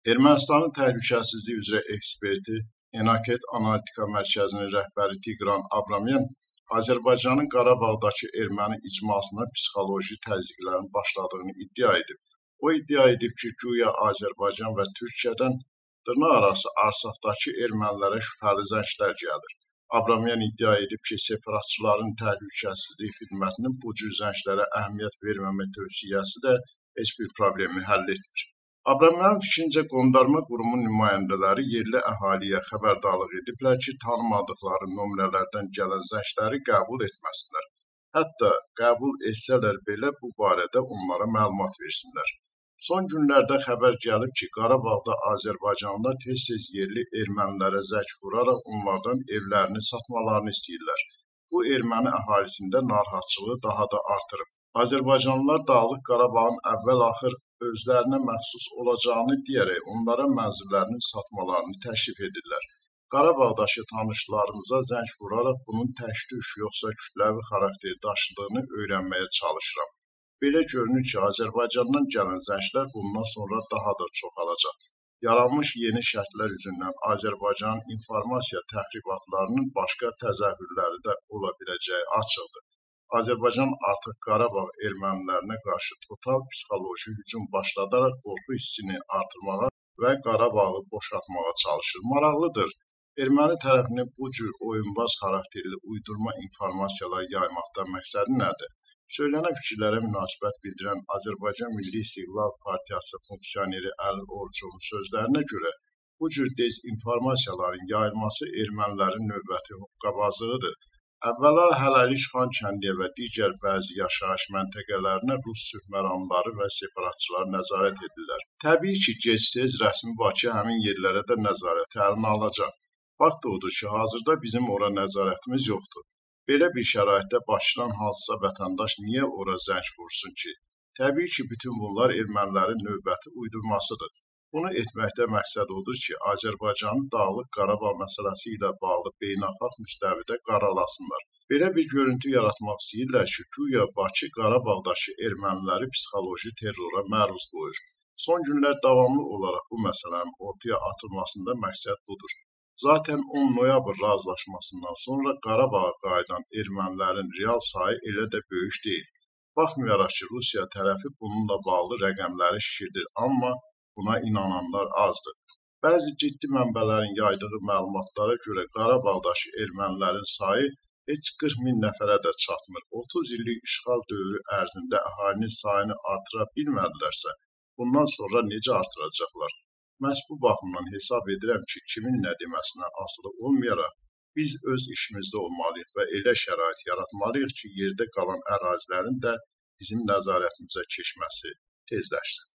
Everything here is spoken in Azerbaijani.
Ermənistanın təhlükəsizlik üzrə eksperti, Enaket Analitika Mərkəzinin rəhbəri Tigran Abramyan Azərbaycanın Qarabağdakı erməni icmasına psixoloji təzyiqlərin başladığını iddia edib. O iddia edib ki, güya Azərbaycan və Türkiyədən dırnaqarası Arsaqdakı ermənilərə şübhəli zənglər gəlir. Abramyan iddia edib ki, separatçıların təhlükəsizlik xidmətinin bu cür zənglərə əhəmiyyət verməmək tövsiyəsi də heç bir problemi həll etmir. Abramyanın fikrincə, qondarma qurumun nümayəndələri yerli əhaliyə xəbərdarlıq ediblər ki, tanımadıqları nömrələrdən gələn zəngləri qəbul etməsinlər. Hətta qəbul etsələr belə bu barədə onlara məlumat versinlər. Son günlərdə xəbər gəlib ki, Qarabağda Azərbaycanlılar tez-tez yerli ermənilərə zəng vuraraq onlardan evlərini satmalarını istəyirlər. Bu erməni əhalisində narahatçılığı daha da artırıb. Azərbaycanlılar Dağlıq Qarabağın əvvəl-axır özlərinə məxsus olacağını deyərək onlara mənzillərini satmalarını təklif edirlər. Qarabağdakı tanışlarımıza zəng vuraraq bunun təşviş yoxsa kütləvi xarakter daşıdığını öyrənməyə çalışıram. Belə görünür ki, Azərbaycandan gələn zənglər bundan sonra daha da çoxalacaq. Yaranmış yeni şərtlər üzündən Azərbaycanın informasiya təxribatlarının başqa təzahürləri də ola biləcəyi açıqdır. Azərbaycan artıq Qarabağ ermənilərinə qarşı total psixoloji hücum başladaraq qorxu hissini artırmağa və Qarabağı boşaltmağa çalışır. Maraqlıdır, erməni tərəfinin bu cür oyunbaz xarakterli uydurma informasiyalar yaymaqda məqsədi nədir? Söylənən fikirlərə münasibət bildirən Azərbaycan Milli İstiqlal Partiyası funksioneri Əli Orucovun sözlərinə görə, bu cür dezinformasiyaların yayılması ermənilərin növbəti hoqqabazlığıdır. Əvvəla hələlik Xankəndiyə və digər bəzi yaşayış məntəqələrinə Rus sülhməramları və separatçılar nəzarət edirlər. Təbii ki, gec-tez rəsmi Bakı həmin yerlərə də nəzarəti əlinə alacaq. Fakt odur ki, hazırda bizim ora nəzarətimiz yoxdur. Belə bir şəraitdə Bakıdan hansısa vətəndaş niyə ora zəng vursun ki? Təbii ki, bütün bunlar ermənilərin növbəti uydurmasıdır. Bunu etməkdə məqsəd odur ki, Azərbaycanın Dağlıq Qarabağ məsələsi ilə bağlı beynəlxalq müstəvidə qaralasınlar. Belə bir görüntü yaratmaq istəyirlər ki, güya Bakı Qarabağdakı erməniləri psixoloji terrora məruz qoyur. Son günlər davamlı olaraq bu məsələnin ortaya atılmasında məqsəd budur. Zaten 10 noyabr razılaşmasından sonra Qarabağa qayıdan ermənilərin real sayı elə də böyük deyil. Baxmayaraq ki, Rusiya tərəfi bununla bağlı rəqəmləri şişirdir, amma buna inananlar azdır. Bəzi ciddi mənbələrin yaydığı məlumatlara görə Qarabağdakı ermənilərin sayı heç 40 min nəfərə də çatmır. 30 illik işğal dövrü ərzində əhalinin sayını artıra bilmədilərsə, bundan sonra necə artıracaqlar? Məhz bu baxımdan hesab edirəm ki, kimin nə deməsindən asılı olmayaraq, biz öz işimizdə olmalıyıq və elə şərait yaratmalıyıq ki, yerdə qalan ərazilərin də bizim nəzarətimizə keçməsi tezləşsin.